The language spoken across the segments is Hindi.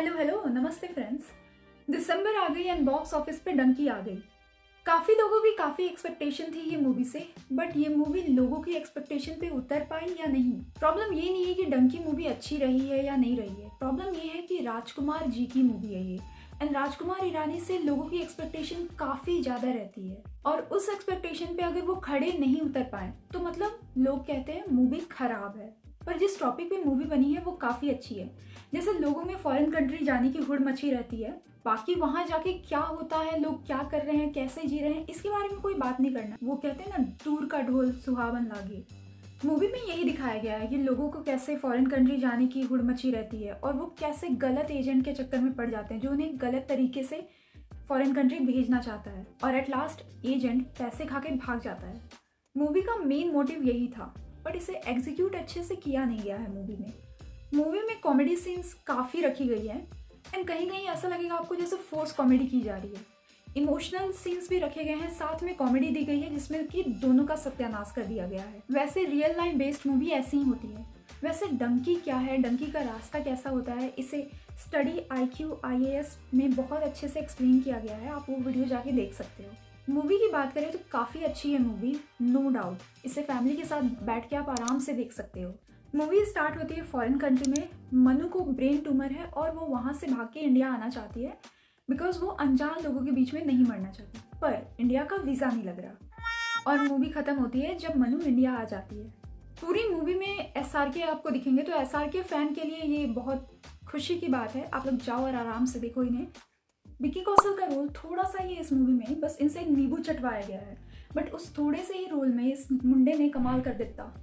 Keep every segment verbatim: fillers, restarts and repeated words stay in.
हेलो हेलो नमस्ते फ्रेंड्स। दिसंबर आ गई एंड बॉक्स ऑफिस पे डंकी आ गई। काफ़ी लोगों की काफ़ी एक्सपेक्टेशन थी ये मूवी से, बट ये मूवी लोगों की एक्सपेक्टेशन पे उतर पाई या नहीं। प्रॉब्लम ये नहीं है कि डंकी मूवी अच्छी रही है या नहीं रही है, प्रॉब्लम ये है कि राजकुमार जी की मूवी है ये, एंड राजकुमार ईरानी से लोगों की एक्सपेक्टेशन काफ़ी ज़्यादा रहती है और उस एक्सपेक्टेशन पे अगर वो खड़े नहीं उतर पाए तो मतलब लोग कहते हैं मूवी खराब है। पर जिस टॉपिक पे मूवी बनी है वो काफ़ी अच्छी है। जैसे लोगों में फॉरेन कंट्री जाने की हुड़ मची रहती है, बाकी वहाँ जाके क्या होता है, लोग क्या कर रहे हैं, कैसे जी रहे हैं, इसके बारे में कोई बात नहीं करना। वो कहते हैं ना, दूर का ढोल सुहावन लागे। मूवी में यही दिखाया गया है कि लोगों को कैसे फॉरेन कंट्री जाने की हुड़ मची रहती है और वो कैसे गलत एजेंट के चक्कर में पड़ जाते हैं जो उन्हें गलत तरीके से फॉरेन कंट्री भेजना चाहता है और एट लास्ट एजेंट पैसे खा के भाग जाता है। मूवी का मेन मोटिव यही था, बट इसे एग्जीक्यूट अच्छे से किया नहीं गया है मूवी में। मूवी में कॉमेडी सीन्स काफ़ी रखी गई है एंड कहीं कहीं ऐसा लगेगा आपको जैसे फोर्स कॉमेडी की जा रही है। इमोशनल सीन्स भी रखे गए हैं, साथ में कॉमेडी दी गई है जिसमें कि दोनों का सत्यानाश कर दिया गया है। वैसे रियल लाइफ बेस्ड मूवी ऐसी ही होती है। वैसे डंकी क्या है, डंकी का रास्ता कैसा होता है, इसे study I Q I A S में बहुत अच्छे से एक्सप्लेन किया गया है, आप वो वीडियो जाके देख सकते हो। मूवी की बात करें तो काफ़ी अच्छी है मूवी, नो डाउट। इसे फैमिली के साथ बैठ के आप आराम से देख सकते हो। मूवी स्टार्ट होती है फॉरेन कंट्री में। मनु को ब्रेन ट्यूमर है और वो वहाँ से भाग के इंडिया आना चाहती है बिकॉज वो अनजान लोगों के बीच में नहीं मरना चाहती, पर इंडिया का वीज़ा नहीं लग रहा। और मूवी ख़त्म होती है जब मनु इंडिया आ जाती है। पूरी मूवी में एस आर के आपको दिखेंगे, तो एस आर के फ़ैन के लिए ये बहुत खुशी की बात है। आप लोग जाओ और आराम से देखो इन्हें। विकी कौशल का रोल थोड़ा सा ही इस मूवी में बस इनसे नींबू चटवाया गया है, बट उस थोड़े से ही रोल में इस मुंडे ने कमाल कर देता।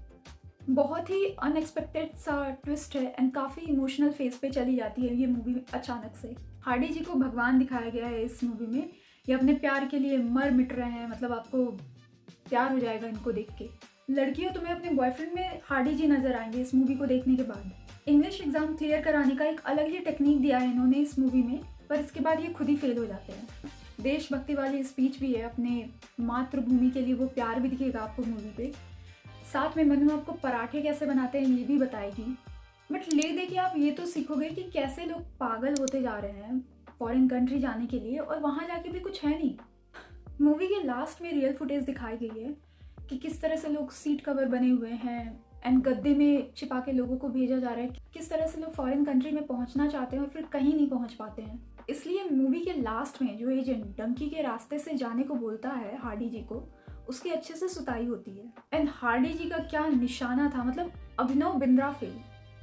बहुत ही अनएक्सपेक्टेड सा ट्विस्ट है एंड काफ़ी इमोशनल फेस पे चली जाती है ये मूवी अचानक से। हार्डी जी को भगवान दिखाया गया है इस मूवी में। ये अपने प्यार के लिए मर मिट रहे हैं, मतलब आपको प्यार हो जाएगा इनको देख के। लड़कियों, तुम्हें अपने बॉयफ्रेंड में हार्डी जी नजर आएंगे इस मूवी को देखने के बाद। इंग्लिश एग्जाम क्लियर कराने का एक अलग ही टेक्निक दिया है इन्होंने इस मूवी में, पर इसके बाद ये खुद ही फेल हो जाते हैं। देशभक्ति वाली स्पीच भी है, अपने मातृभूमि के लिए वो प्यार भी दिखेगा आपको मूवी पे। साथ में मनु आपको पराठे कैसे बनाते हैं ये भी बताएगी। बट ले दे के आप ये तो सीखोगे कि कैसे लोग पागल होते जा रहे हैं फॉरेन कंट्री जाने के लिए और वहाँ जाके भी कुछ है नहीं। मूवी के लास्ट में रियल फुटेज दिखाई गई है कि किस तरह से लोग सीट कवर बने हुए हैं एंड गद्दे में छिपा के लोगों को भेजा जा रहा है, किस तरह से लोग फॉरेन कंट्री में पहुंचना चाहते हैं और फिर कहीं नहीं पहुंच पाते हैं। इसलिए मूवी के लास्ट में जो एजेंट डंकी के रास्ते से जाने को बोलता है हार्डी जी को, उसकी अच्छे से सुताई होती है। एंड हार्डी जी का क्या निशाना था, मतलब अभिनव बिंद्रा फेल।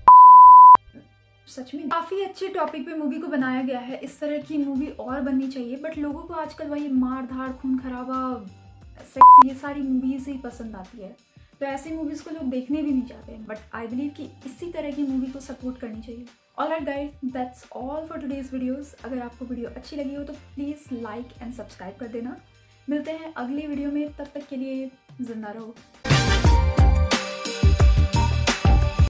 सच में काफी अच्छे टॉपिक पे मूवी को बनाया गया है। इस तरह की मूवी और बननी चाहिए, बट लोगों को आजकल वही मार धाड़, खून खराबा, सेक्स, ये सारी मूवीज ही पसंद आती है, तो ऐसी मूवीज को लोग देखने भी नहीं चाहते हैं। बट आई बिलीव कि इसी तरह की मूवी को सपोर्ट करनी चाहिए। Alright guys, that's all for today's videos. अगर आपको वीडियो अच्छी लगी हो तो प्लीज़ लाइक एंड सब्सक्राइब कर देना। मिलते हैं अगली वीडियो में, तब तक के लिए जिंदा रहो।